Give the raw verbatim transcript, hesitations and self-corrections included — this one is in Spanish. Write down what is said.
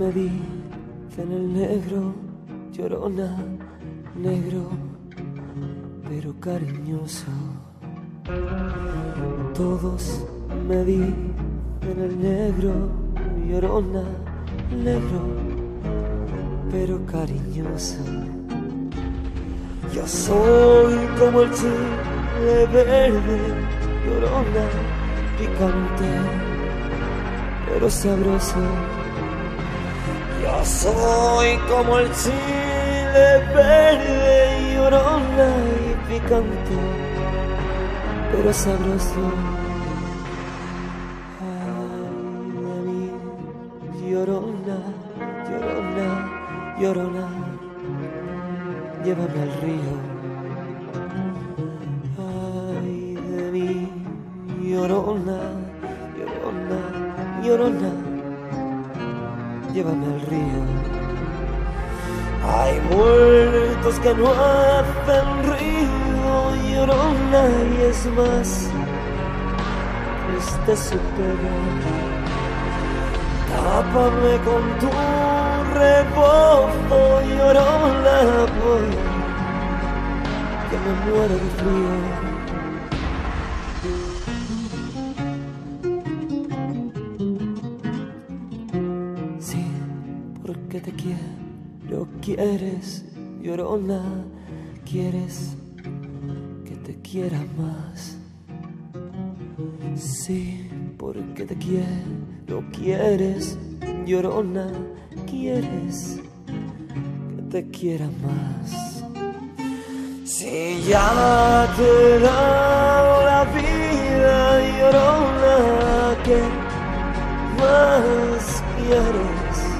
me dicen el negro, llorona, negro, pero cariñoso. Todos me dicen el negro, llorona, negro, pero cariñoso. Yo soy como el chile verde, llorona, picante, pero sabroso. Yo soy como el chile verde, llorona y picante, pero sabroso. Ay de mí, llorona, llorona, llorona, llévame al río. Ay de mí, llorona, llorona, llorona, llévame al río. Hay muertos que no hacen río, llorona, y es más triste su pena. Tápame con tu rebozo, llorona, voy, que me muero de frío. Sí, porque te quiero, quieres, llorona, quieres que te quiera más. Sí, porque te quiero, quieres, llorona, quieres que te quiera más. Si ya te he dado la vida, llorona, ¿qué más quieres?